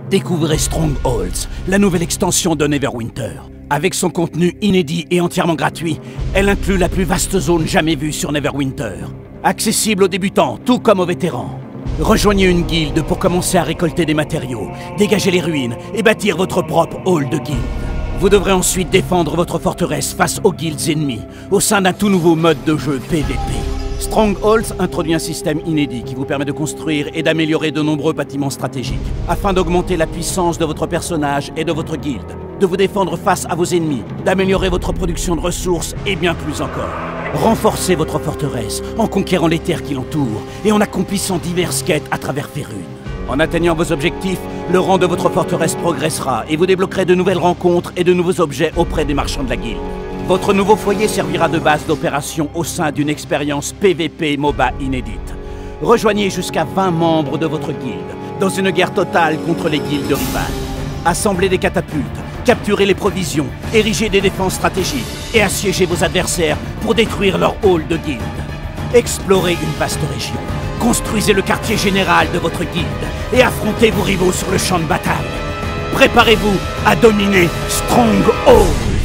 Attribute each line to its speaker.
Speaker 1: Découvrez Strongholds, la nouvelle extension de Neverwinter. Avec son contenu inédit et entièrement gratuit, elle inclut la plus vaste zone jamais vue sur Neverwinter. Accessible aux débutants, tout comme aux vétérans. Rejoignez une guilde pour commencer à récolter des matériaux, dégager les ruines et bâtir votre propre hall de guilde. Vous devrez ensuite défendre votre forteresse face aux guildes ennemies, au sein d'un tout nouveau mode de jeu PvP. Strongholds introduit un système inédit qui vous permet de construire et d'améliorer de nombreux bâtiments stratégiques, afin d'augmenter la puissance de votre personnage et de votre guilde, de vous défendre face à vos ennemis, d'améliorer votre production de ressources et bien plus encore. Renforcez votre forteresse en conquérant les terres qui l'entourent et en accomplissant diverses quêtes à travers Faerûn. En atteignant vos objectifs, le rang de votre forteresse progressera et vous débloquerez de nouvelles rencontres et de nouveaux objets auprès des marchands de la guilde. Votre nouveau foyer servira de base d'opération au sein d'une expérience PvP MOBA inédite. Rejoignez jusqu'à 20 membres de votre guilde, dans une guerre totale contre les guildes rivales. Assemblez des catapultes, capturez les provisions, érigez des défenses stratégiques et assiégez vos adversaires pour détruire leur hall de guilde. Explorez une vaste région, construisez le quartier général de votre guilde et affrontez vos rivaux sur le champ de bataille. Préparez-vous à dominer Stronghold.